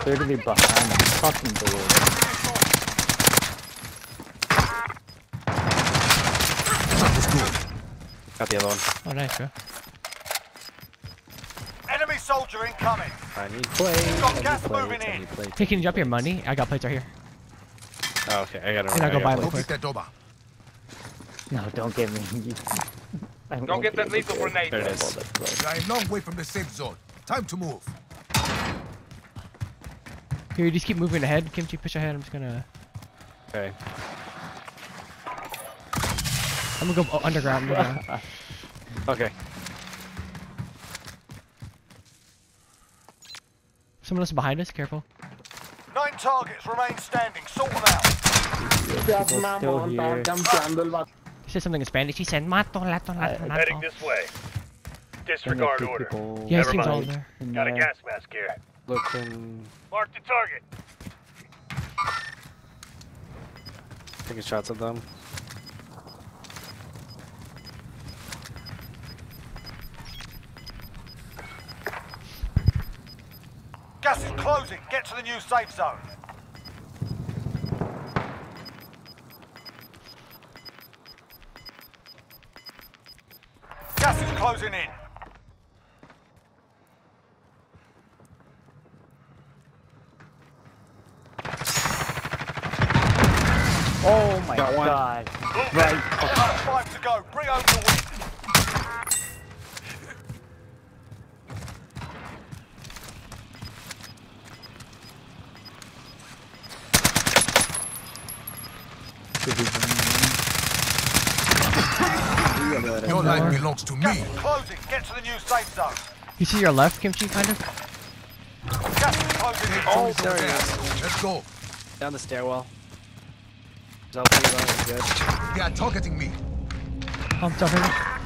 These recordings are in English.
They're gonna be behind the fucking door. Got the other one. Oh, nice, bro. Enemy soldier incoming. I need plates. Got I gas need plates. moving I in. need plates. Hey, can you drop your money? I got plates right here. Oh, okay. I gotta And I'll go buy plates. them. Take that over. No, don't get me. Don't get that lethal grenade. There it is. We are a long way from the safe zone. Time to move. Here, you just keep moving ahead. Kimchi, push ahead. I'm just gonna... Okay. I'm gonna go underground. Okay. Someone else behind us. Careful. 9 targets remain standing. Sort them out. Still here. He said something in Spanish. He said, "Mato, lato, lato, Heading lato." this way. And Disregard there's two order. people Yeah, Never things all mind. there. in Got a there. gas mask here. Looking. Mark the target. Taking shots at them. Gas is closing. Get to the new safe zone. Gas is closing in. Oh my Got one. god. Right. Another 5 to go. Bring home the win. Your life belongs to Gas me. is closing. Get to the new safe zone. You see your left, Kimchi, kind of? Gas is closing in. Oh, It's there over it there. is. Let's go. Down the stairwell. Is that good? They are targeting me. I'm jumping.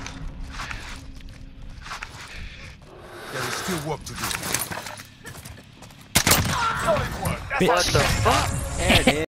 There is still work to do. Solid work. That's Bitch. what There it is.